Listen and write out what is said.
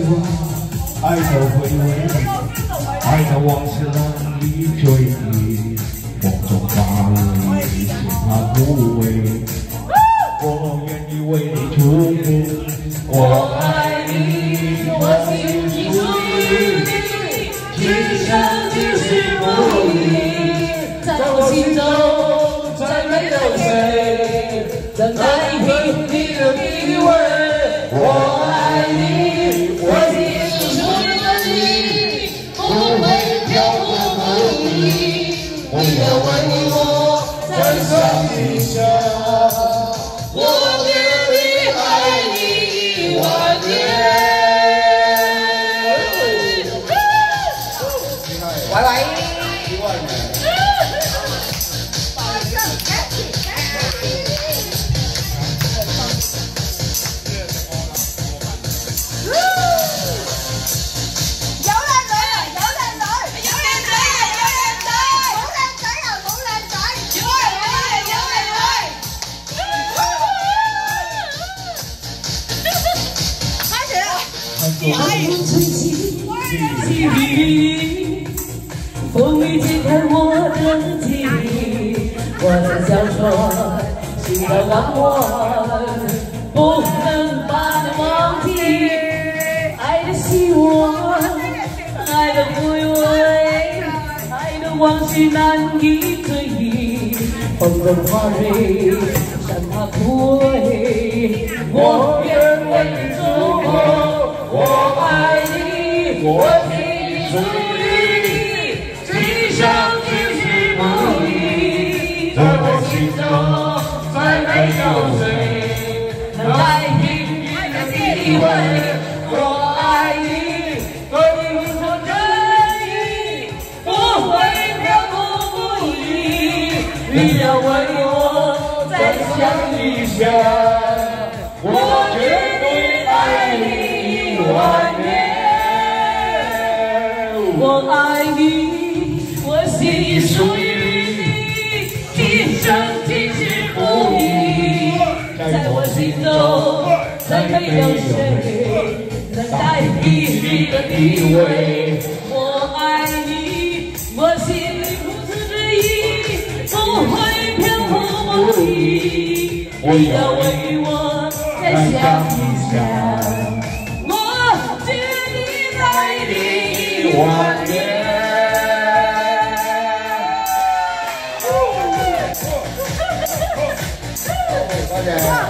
话，爱的回味，爱的往事难以追忆，梦中花蕊，嫌它枯萎。我愿意为你祝福，我爱你，我心里属于你，今生今世不移，在我心中再没有谁能代替你的地位。我爱你，我心里属于你，不会漂泊不离，你要为我再上一生。 我愿意爱你10000年。拜拜。10000年。 爱如春季，细雨，风雨揭开我的记忆。我的小船，心的往往，不能把你忘记。爱的希望，爱的回味，爱的往事难以追忆。风中花蕊，山它枯萎，我愿为你祝福。 我爱你，我心里属于你，今生今世不移。在我心中，再没有谁能代替你的地位。我爱你，对你做真意，不会漂泊不移。你要为我再想一想，我绝对爱你。 10000年，我爱你，我心里属于你，今生今世不移。在我心中，再没有谁能代替你的地位。我爱你，我心里不自之意，不会漂泊不移。你要为我再想一想。 10000年。大家。